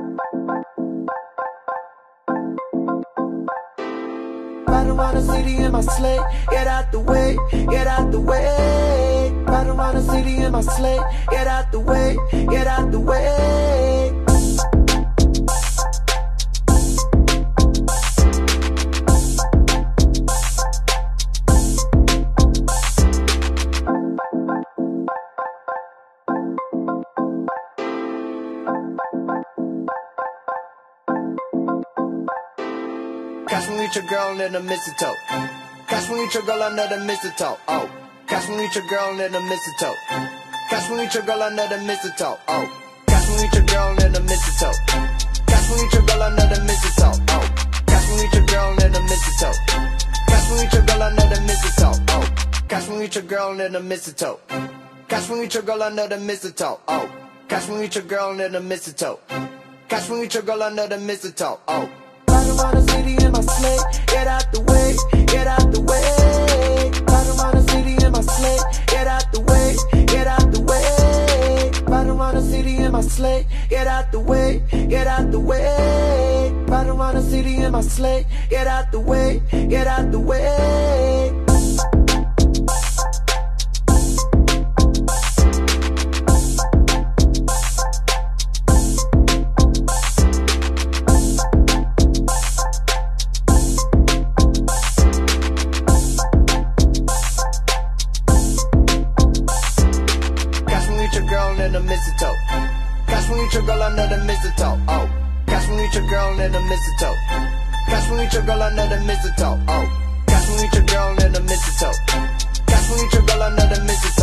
Ride around the city in my sleigh, get out the way, get out the way. Ride around the city in my sleigh, get out the way, get out the way. Catch me with your girl under the mistletoe. Catch me with your girl under the mistletoe. Oh, catch me with your girl under the mistletoe. Catch me with your girl under the mistletoe. Oh, catch me with your girl under the mistletoe. Catch me with your girl under the mistletoe. Oh, catch me with your girl under the mistletoe. Catch me with your girl under the mistletoe. Oh, catch me with your girl under the mistletoe. Catch me with your girl under the mistletoe. Oh, catch me with your girl under the mistletoe. Catch me with your girl under the mistletoe. Oh. Ride around the city in my sleigh, get out the way, get out the way. Ride around the city in my sleigh, get out the way, get out the way. Ride around the city in my sleigh, get out the way, get out the way. Ride around the city in my sleigh, get out the way, get out the way. Under the mistletoe. Catch me with your girl under the mistletoe. Oh, catch me with your girl under the mistletoe. Catch me with your girl under the mistletoe. Oh, catch me with your girl under the mistletoe. Catch me with your girl under the mistletoe.